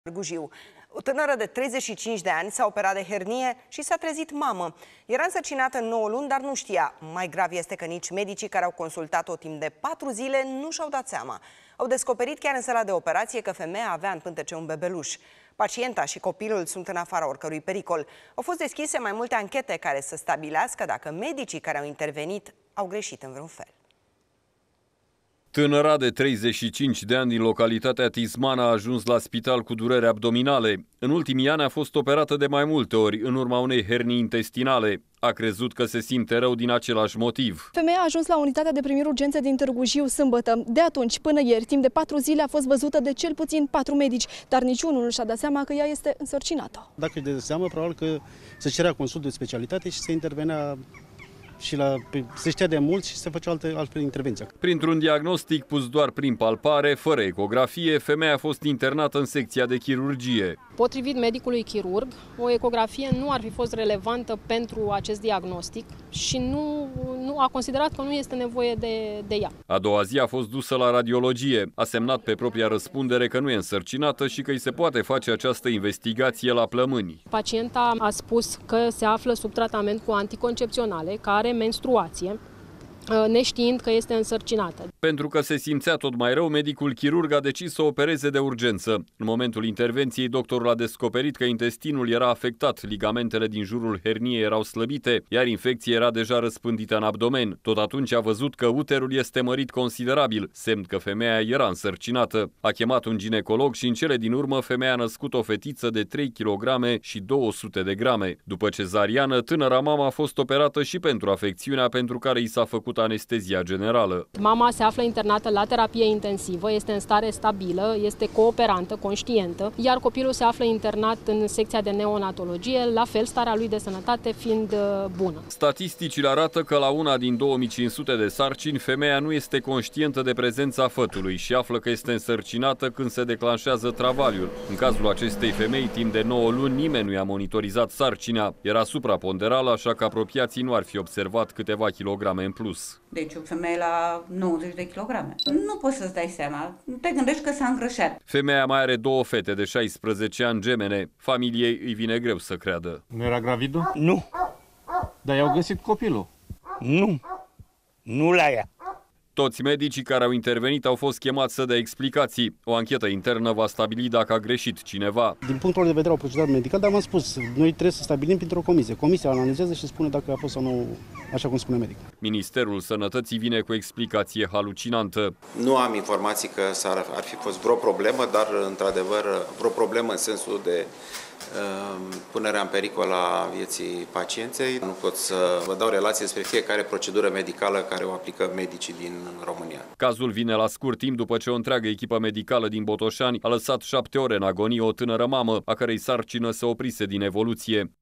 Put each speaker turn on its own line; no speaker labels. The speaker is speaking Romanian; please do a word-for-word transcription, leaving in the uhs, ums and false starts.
Târgu Jiu. O tânără de treizeci și cinci de ani s-a operat de hernie și s-a trezit mamă. Era însărcinată în nouă luni, dar nu știa. Mai grav este că nici medicii care au consultat-o timp de patru zile nu și-au dat seama. Au descoperit chiar în sala de operație că femeia avea în pântece un bebeluș. Pacienta și copilul sunt în afara oricărui pericol. Au fost deschise mai multe anchete care să stabilească dacă medicii care au intervenit au greșit în vreun fel.
Tânăra de treizeci și cinci de ani din localitatea Tismana a ajuns la spital cu durere abdominale. În ultimii ani a fost operată de mai multe ori în urma unei hernii intestinale. A crezut că se simte rău din același motiv.
Femeia a ajuns la unitatea de primiri urgențe din Târgu Jiu sâmbătă. De atunci până ieri, timp de patru zile, a fost văzută de cel puțin patru medici, dar niciunul nu și-a dat seama că ea este însărcinată.
Dacă își dă seama, probabil că se cerea consult de specialitate și se intervenea și la, se știa de mult și se făcea alte, alte intervenții.
Printr-un diagnostic pus doar prin palpare, fără ecografie, femeia a fost internată în secția de chirurgie.
Potrivit medicului chirurg, o ecografie nu ar fi fost relevantă pentru acest diagnostic și nu, nu a considerat că nu este nevoie de, de ea.
A doua zi a fost dusă la radiologie. A semnat pe propria răspundere că nu e însărcinată și că îi se poate face această investigație la plămâni.
Pacienta a spus că se află sub tratament cu anticoncepționale, că are menstruație, neștiind că este însărcinată.
Pentru că se simțea tot mai rău, medicul chirurg a decis să opereze de urgență. În momentul intervenției, doctorul a descoperit că intestinul era afectat, ligamentele din jurul herniei erau slăbite, iar infecția era deja răspândită în abdomen. Tot atunci a văzut că uterul este mărit considerabil, semn că femeia era însărcinată. A chemat un ginecolog și în cele din urmă femeia a născut o fetiță de trei kilograme și două sute de grame. După cezariană, tânăra mama a fost operată și pentru afecțiunea pentru care i s-a făcut anestezia generală.
Mama se află internată la terapie intensivă, este în stare stabilă, este cooperantă, conștientă, iar copilul se află internat în secția de neonatologie, la fel starea lui de sănătate fiind bună.
Statisticile arată că la una din două mii cinci sute de sarcini, femeia nu este conștientă de prezența fătului și află că este însărcinată când se declanșează travaliul. În cazul acestei femei, timp de nouă luni, nimeni nu i-a monitorizat sarcina. Era supraponderală, așa că apropiații nu ar fi observat câteva kilograme în plus.
Deci o femeie la nouăzeci de kilograme. Nu poți să-ți dai seama. Te gândești că s-a îngrășat.
Femeia mai are două fete de șaisprezece ani gemene. Familiei îi vine greu să creadă.
Nu era gravidă?
Nu.
Dar i-au găsit copilul?
Nu. Nu la ea.
Toți medicii care au intervenit au fost chemați să dea explicații. O anchetă internă va stabili dacă a greșit cineva.
Din punctul de vedere al procedurului medical, dar m-am spus, noi trebuie să stabilim printr-o comisie. Comisia analizează și spune dacă a fost sau nu, așa cum spune medicul.
Ministerul Sănătății vine cu o explicație halucinantă.
Nu am informații că s-ar, ar fi fost vreo problemă, dar într-adevăr vreo problemă în sensul de punerea în pericol a vieții pacientei. Nu pot să vă dau relații despre fiecare procedură medicală care o aplică medicii din România.
Cazul vine la scurt timp după ce o întreagă echipă medicală din Botoșani a lăsat șapte ore în agonie o tânără mamă, a cărei sarcină se oprise din evoluție.